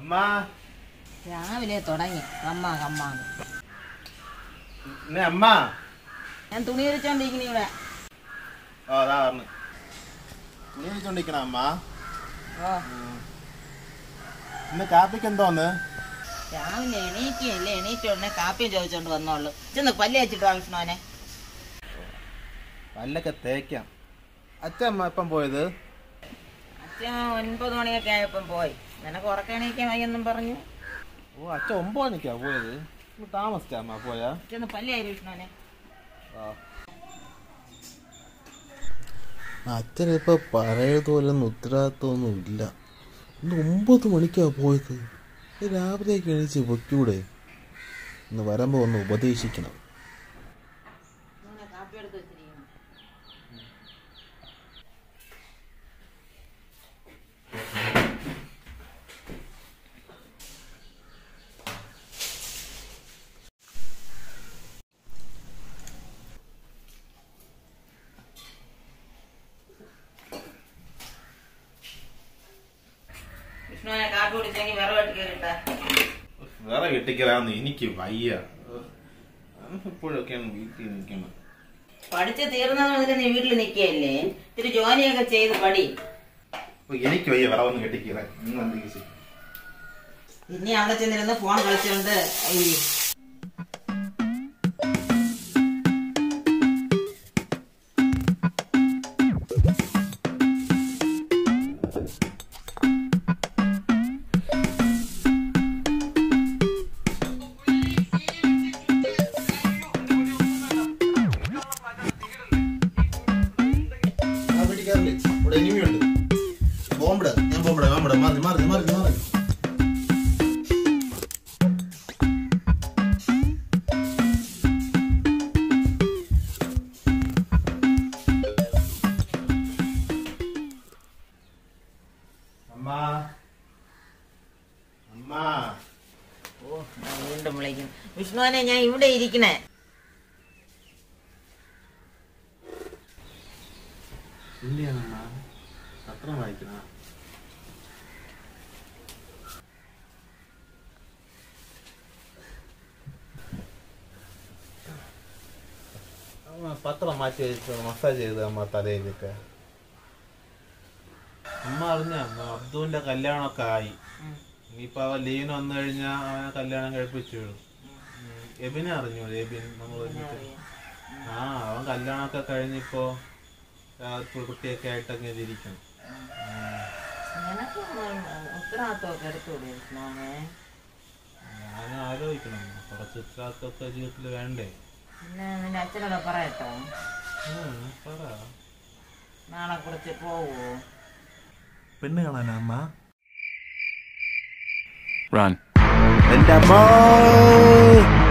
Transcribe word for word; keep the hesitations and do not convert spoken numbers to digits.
അമ്മ രാവിലെ തുടങ്ങി അമ്മ അമ്മ അമ്മ ഞാൻ തുണി വിരിച്ചോണ്ടിരിക്കണ ഇവിടെ. ഓ അതാ പറഞ്ഞു തുണി വിരിച്ചോണ്ടിരിക്കണ അമ്മ. ഓ ഇന്ന് കാപ്പിക്ക് എന്തോന്ന്? രാവിലെ എണീക്കല്ലേ, എണീറ്റ ഉടനെ കാപ്പിയും ചോദിച്ചോണ്ട് വന്നോളൂ. ചെന്ന് പല്ല് വെച്ചിട്ട് വാ വിഷ്ണുവിനെ. പല്ലൊക്കെ തേക്കാം. അച്ഛൻ അമ്മ എപ്പം പോയത്? അച്ഛൻ ഒൻപത് മണിയൊക്കെ ആയപ്പം പോയി. നിനക്ക് ഉറക്കം എണീക്കാൻ വയ്യെന്നും പറഞ്ഞു. ഓ അച്ഛൻ ഒമ്പത് മണിക്കാ പോയത്. താമസിച്ചാ അമ്മ പോയാ? ചെന്ന് പല്ല് ആയി വിഷ്ണുവിനെ. അച്ഛനിപ്പോൾ പഴയതുപോലൊന്നും ഉത്തരവാദിത്വമൊന്നും ഇല്ല. ഇന്ന് ഒമ്പത് മണിക്കാ പോയത്. രാവിലേക്ക് എണീച്ച് പൊയ്ക്കൂടെ? ഇന്ന് വരുമ്പോൾ ഒന്ന് ഉപദേശിക്കണം. കാപ്പി എടുത്ത് വെച്ചിരിക്കണം. വിഷ്ണുവിനെ കാപ്പി കുടിച്ചെങ്കിൽ വിറവ് വെട്ടി കയറിട്ടാ. വേറെ കെട്ടിക്കലാന്ന് എനിക്ക് വയ്യ. എപ്പോഴൊക്കെയാണ് വീട്ടിൽ നിൽക്കണം. പഠിച്ച് തീർന്നത് മുതൽ നീ വീട്ടിൽ നിൽക്കുകയല്ലേ? ഇത്തിരി ജോലിയൊക്കെ ചെയ്ത് പടി. എനിക്ക് വയ്യ വിറവൊന്നും കെട്ടിക്കല. നിങ്ങൾ എന്തെങ്കിലും ചെയ്യും. ഇനി അവിടെ ചെന്നിരുന്ന് ഫോൺ കളിച്ചോണ്ട് വീണ്ടും വിളിക്കും. വിഷ്ണുവിനെ ഞാൻ ഇവിടെ ഇരിക്കണേ. പത്രം വായിക്കണ? പത്രം മാറ്റി വെച്ച് മസാജ് ചെയ്ത് അമ്മ തലയിലൊക്കെ. അമ്മ അറിഞ്ഞ അബ്ദുവിന്റെ കല്യാണമൊക്കെ ആയി. ഇനിയിപ്പൊ അവൻ ലീവിന് വന്നു കഴിഞ്ഞാൽ അവനെ കല്യാണം കഴിപ്പിച്ചു വിടും. എബിനെ അറിഞ്ഞു? എബിൻ നമ്മൾ ആ അവൻ കല്യാണമൊക്കെ കഴിഞ്ഞിപ്പോ കുട്ടിയൊക്കെ ആയിട്ടൊക്കെ ഇരിക്കണം. ഞാൻ ആലോചിക്കണം. കുറച്ച് ഉത്തരവാദിത്തമൊക്കെ ജീവിതത്തിൽ വേണ്ടേ? നിന്റെ അച്ഛനോട് പറയട്ടോ. പറ. നാളെ കുറിച്ച് പോവോ? പെണ്ണ് കാണാനാ അമ്മ? Run. എന്റെ അമ്മ